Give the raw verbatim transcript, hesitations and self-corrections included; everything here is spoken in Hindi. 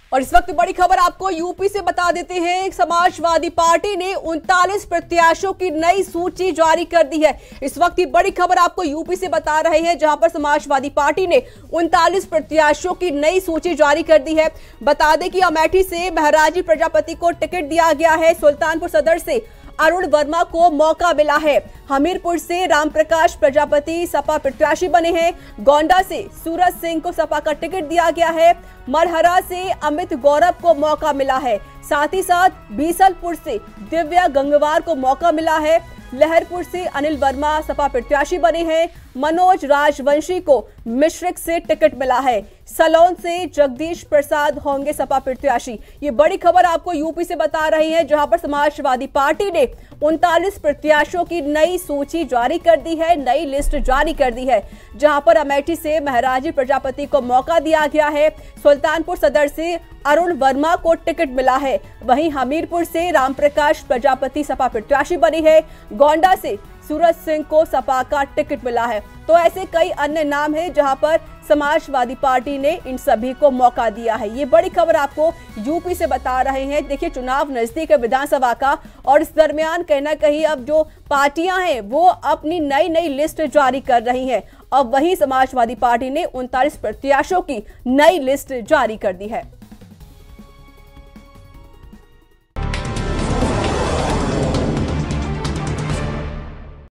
और इस वक्त बड़ी खबर आपको यूपी से बता देते हैं। समाजवादी पार्टी ने उनतालीस प्रत्याशियों की नई सूची जारी कर दी है। इस वक्त की बड़ी खबर आपको यूपी से बता रहे हैं, जहां पर समाजवादी पार्टी ने उनतालीस प्रत्याशियों की नई सूची जारी कर दी है। बता दें कि अमेठी से महाराजी प्रजापति को टिकट दिया गया है। सुल्तानपुर सदर से अरुण वर्मा को मौका मिला है। हमीरपुर से रामप्रकाश प्रजापति सपा प्रत्याशी बने हैं। गोंडा से सूरज सिंह को सपा का टिकट दिया गया है। मरहरा से अमित गौरव को मौका मिला है। साथ ही साथ बीसलपुर से दिव्या गंगवार को मौका मिला है। लहरपुर से अनिल वर्मा सपा प्रत्याशी बने हैं। मनोज राजवंशी को मिश्रिक से टिकट मिला है। सलोन से जगदीश प्रसाद होंगे सपा प्रत्याशी। ये बड़ी खबर आपको यूपी से बता रही है, जहां पर समाजवादी पार्टी ने उनतालीस प्रत्याशियों की नई सूची जारी कर दी है, नई लिस्ट जारी कर दी है। जहां पर अमेठी से महाराजी प्रजापति को मौका दिया गया है। सुल्तानपुर सदर से अरुण वर्मा को टिकट मिला है। वहीं हमीरपुर से रामप्रकाश प्रजापति सपा प्रत्याशी बनी है। गोंडा से सूरज सिंह को सपा का टिकट मिला है। तो ऐसे कई अन्य नाम हैं जहां पर समाजवादी पार्टी ने इन सभी को मौका दिया है। ये बड़ी खबर आपको यूपी से बता रहे हैं। देखिए, चुनाव नजदीक है विधानसभा का, और इस दरमियान कहीं ना कहीं अब जो पार्टियां हैं वो अपनी नई नई लिस्ट जारी कर रही हैं। अब वही समाजवादी पार्टी ने उनतालीस प्रत्याशियों की नई लिस्ट जारी कर दी है।